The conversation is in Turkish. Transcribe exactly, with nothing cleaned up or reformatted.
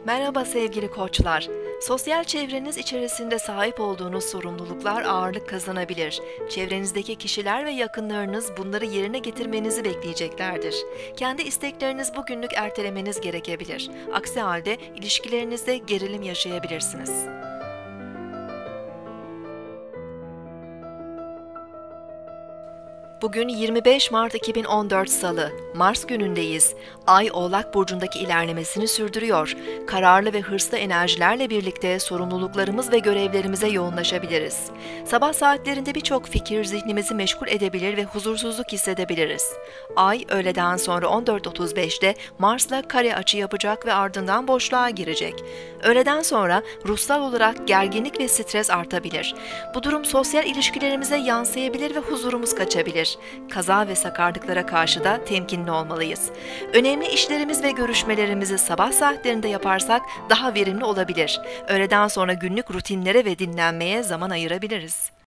Merhaba sevgili koçlar. Sosyal çevreniz içerisinde sahip olduğunuz sorumluluklar ağırlık kazanabilir. Çevrenizdeki kişiler ve yakınlarınız bunları yerine getirmenizi bekleyeceklerdir. Kendi istekleriniz bugünlük ertelemeniz gerekebilir. Aksi halde ilişkilerinizde gerilim yaşayabilirsiniz. Bugün yirmi beş Mart iki bin on dört Salı, Mars günündeyiz. Ay Oğlak Burcu'ndaki ilerlemesini sürdürüyor. Kararlı ve hırslı enerjilerle birlikte sorumluluklarımız ve görevlerimize yoğunlaşabiliriz. Sabah saatlerinde birçok fikir zihnimizi meşgul edebilir ve huzursuzluk hissedebiliriz. Ay öğleden sonra on dört otuz beşte Mars'la kare açı yapacak ve ardından boşluğa girecek. Öğleden sonra ruhsal olarak gerginlik ve stres artabilir. Bu durum sosyal ilişkilerimize yansıyabilir ve huzurumuz kaçabilir. Kaza ve sakarlıklara karşı da temkinli olmalıyız. Önemli işlerimiz ve görüşmelerimizi sabah saatlerinde yaparsak daha verimli olabilir. Öğleden sonra günlük rutinlere ve dinlenmeye zaman ayırabiliriz.